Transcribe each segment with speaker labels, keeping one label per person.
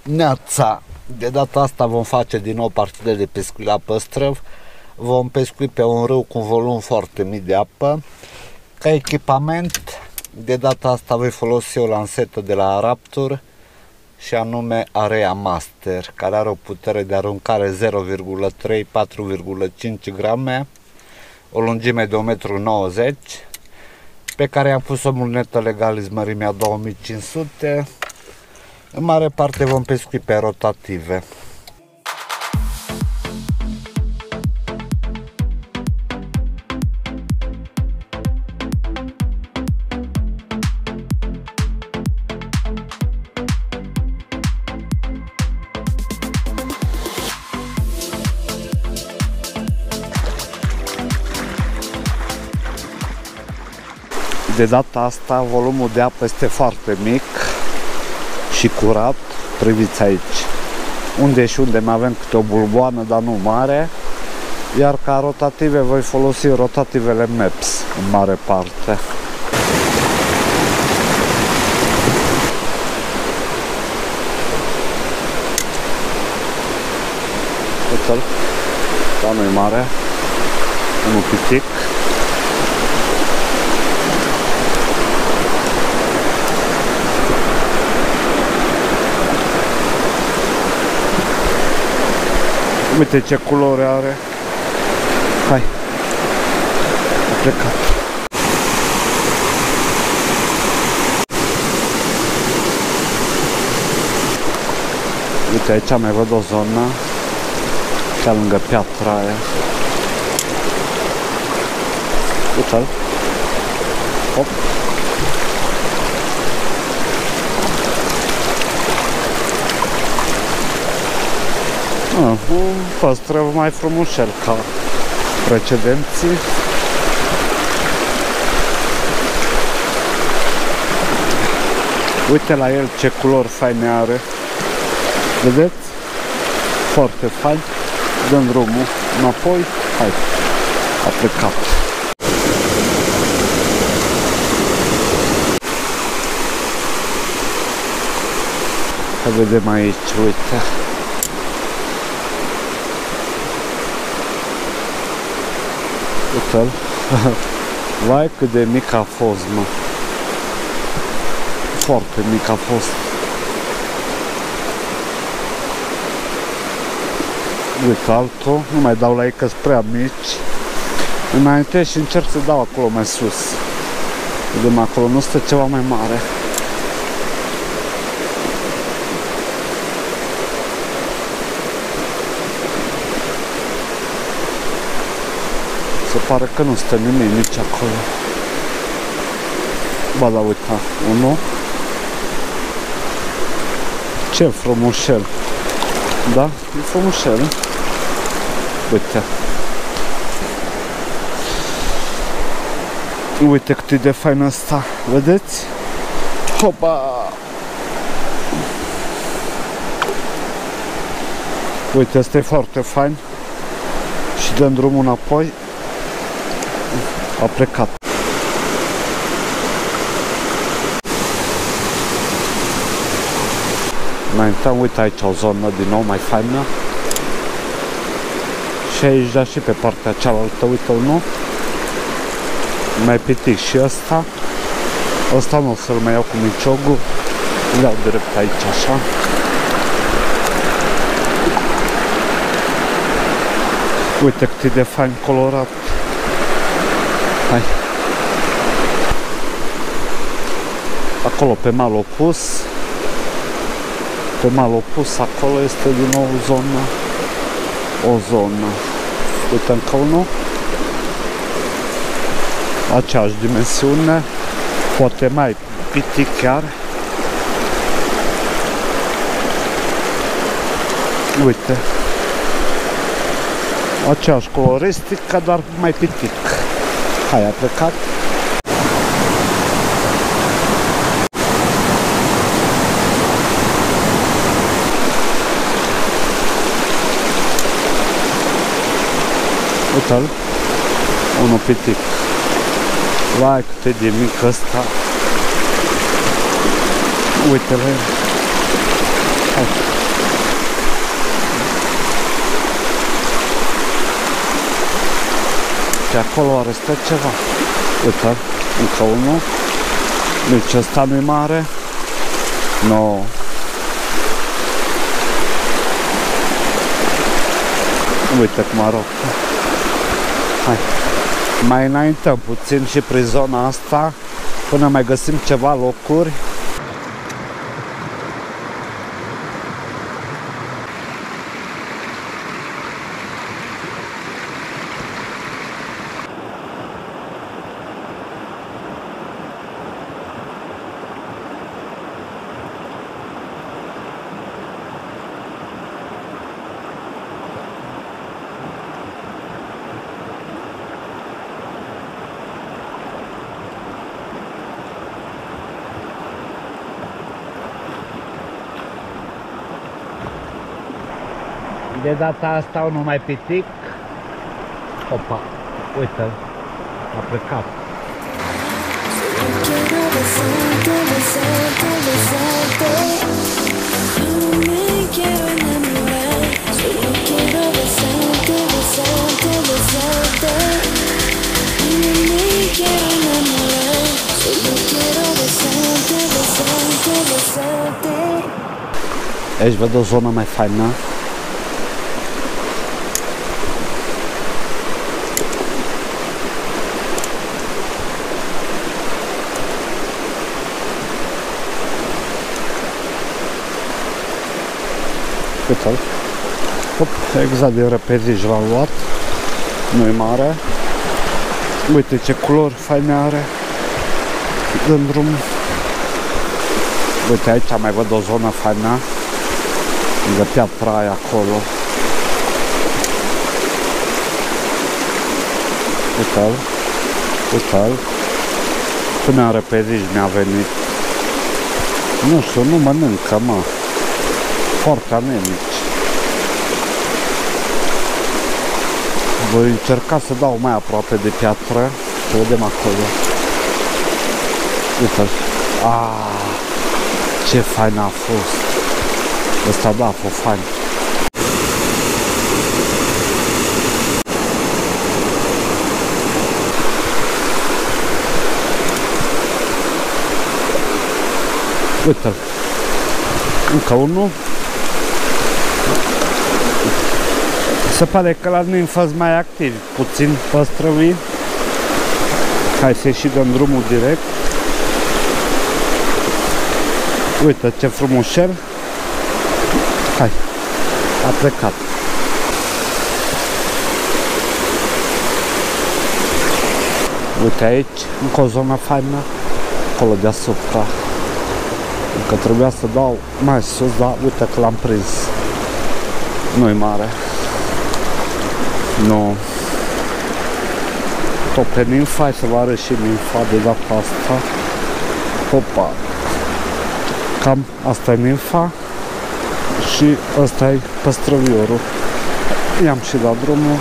Speaker 1: Neața, de data asta vom face din nou partide de pescuit la păstrăv. Vom pescui pe un râu cu un volum foarte mic de apă. Ca echipament, de data asta voi folosi o lansetă de la Raptor și anume Area Master, care are o putere de aruncare 0,3-4,5 grame, o lungime de 1,90 m, pe care am pus o lunetă Legalis mărimea 2500. În mare parte vom pescui pe rotative. De data asta volumul de apă este foarte mic și curat. Priviți aici, unde și unde mai avem câte o bulboană, dar nu mare. Iar ca rotative voi folosi rotativele MEPS în mare parte. Uite-l, dar nu-i mare, unul pitic. Uite ce culoare are. Hai. A plecat. Uite, aici mai văd o zonă chiar lângă piatra aia. Uite-l. Hop. Un păstrăv mai frumușel ca precedenții. Uite la el ce culori faine are. Vedeți? Foarte fain. Dăm drumul înapoi. Hai, a plecat. Să vedem aici, uite. Uite-l. Vai cât de mic a fost, mă. Foarte mic a fost. Uite altul. Nu mai dau la ei că-s prea mici. Înainte și încerc să dau acolo mai sus. Vedem acolo, nu stă ceva mai mare. Se pare că nu stă nimic nici acolo. Ba da, uita, unul. Ce frumușel. Da? E frumușel. Uite. Uite cât e de fain ăsta. Vedeți? Hopa! Uite, ăsta e foarte fain. Și dăm drumul înapoi. A plecat. Înainteam, uite aici o zonă din nou mai faină. Și aici, dar și pe partea cealaltă, uite unul. Mai pitic și ăsta. Ăsta nu o să-l mai iau cu miciogul. Îl iau direct aici, așa. Uite cât e de fain colorat. Hai. Acolo pe mal opus. Pe mal opus acolo este din nou o zonă. Uite încă unul. Aceeași dimensiune. Poate mai pitic chiar. Uite. Aceeași coloristică, dar mai pitic. Hai, a plecat. Uite-l. Unul pitic. Vai, cât e de mic ăsta. Uite-l. Hai. Pe acolo are stă ceva. Uite, încă unul. Nici ăsta nu-i mare. No. Uite cum arată. Hai. Mai înaintăm puțin și prin zona asta până mai găsim ceva locuri. De data asta un numai pitic. Opa, uite-l, a plecat. Aici văd o zonă mai faină. Uite-l. Exact din reperiș l-am luat. Nu-i mare. Uite ce culori faine are în drum. Uite aici mai văd o zonă faină. Lângă piatra aia acolo. Uite-l. Uite-l. Până în reperiș mi-a venit. Nu știu, nu mănâncă, mă. Foarte anemici. Voi încerca să dau mai aproape de piatră. Să vedem acolo. Uite-l. Ce fain a fost. Ăsta da, a fost fain. Uite-l. Încă unul. Se pare că la nimfă-s mai activi, puțin păstrăvii. Hai să ieși dăm drumul direct. Uite ce frumușel. Hai, a plecat. Uite aici, încă o zonă faină. Acolo deasupra. Încă trebuia să dau mai sus, dar uite că l-am prins. Nu-i mare. Nu. Tot pe nimfa, hai să vă arăt și nimfa de data asta. Opa. Cam asta e nimfa. Și ăsta e păstrăviorul. I-am și dat drumul.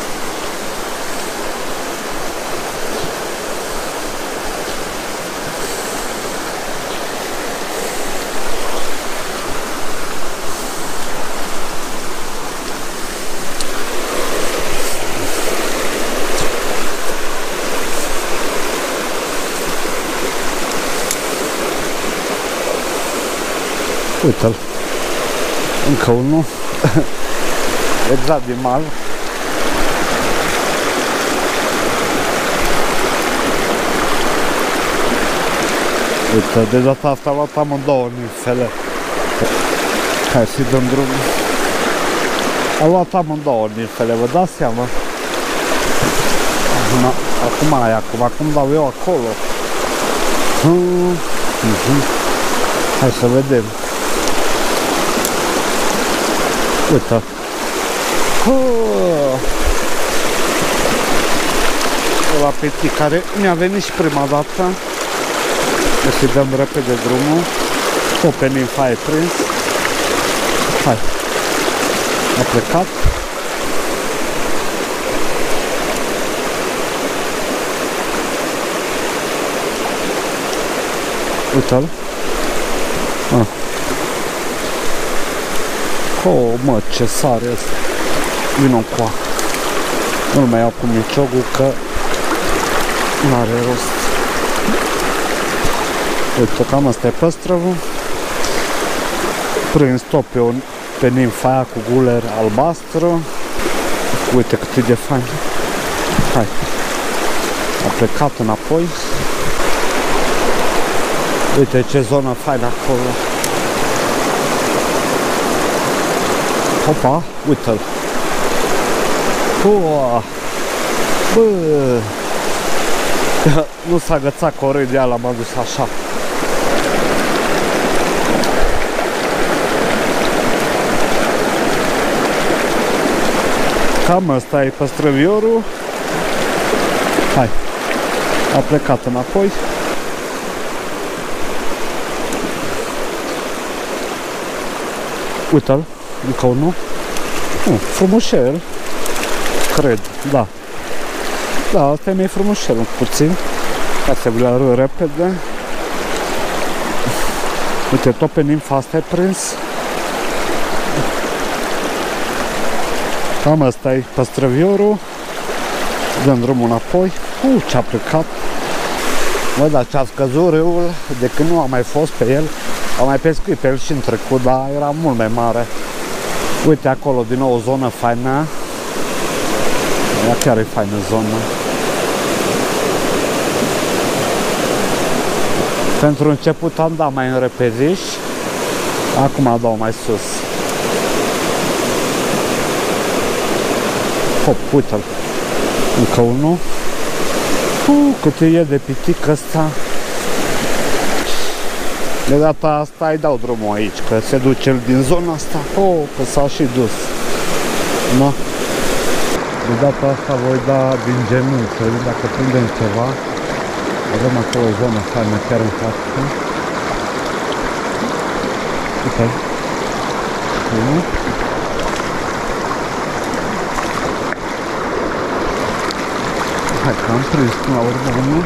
Speaker 1: Uite-l. Încă unul. Exact din mal. Uite, de data asta am luat amândouă nimfele. Hai să-i dăm drumul. Am luat amândouă nimfele, vă dați seama? Acum aia, acum dau eu acolo. Hai să vedem. Uite. La petit care mi-a venit și prima dată. Să-i dăm repede drumul. Tot pe nimfa e prins. Hai. A plecat. Uite-l. Oh, mă, ce sare ăsta. Vino încoa. Nu mai iau cu miciogul că nu are rost. Uite, cam asta e păstrăvul. Prins tot pe nimfa aia cu guler albastră. Uite cât e de fain. Hai. A plecat înapoi. Uite ce zonă faină acolo. Opa, uite-l. Bă! Nu s-a agățat corect de ala, m-a dus așa. Cam ăsta e păstrăviorul. Hai. A plecat înapoi. Uite-l, încă unul. Frumușel. Cred, da. Da, asta e mai frumușel un puțin. Ca să vi-l arăt repede. Uite, tot pe nimfa asta e prins. Cam ăsta e păstrăviorul. Dăm drumul înapoi. Ce-a plecat. Bă, dar ce-a scăzut râul de când nu am mai fost pe el. Am mai pescuit pe el și în trecut, dar era mult mai mare. Uite acolo, din nou o zonă faină. Ea chiar e faină zonă. Pentru început am dat mai în repediș. Acum dau mai sus. Hop, uite-l. Încă unul. Cât e de pitic ăsta. De data asta îi dau drumul aici, că se duce el din zona asta. Că s-a și dus. Da. De data asta voi da din genunchi, să vedem dacă prindem ceva. Avem acolo o zonă faină chiar în față. Uite. Unul. Hai că am prins până la urmă unul.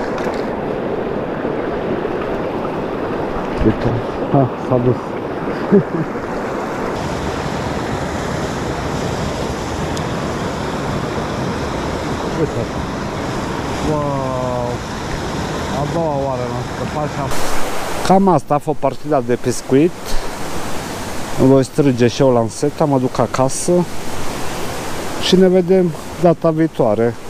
Speaker 1: Uite, s-a dus. Uite. Wow! A doua oară l-am scăpat și am... Cam asta a fost partida de pescuit. Îmi voi strânge și eu lanseta, mă duc acasă. Și ne vedem data viitoare.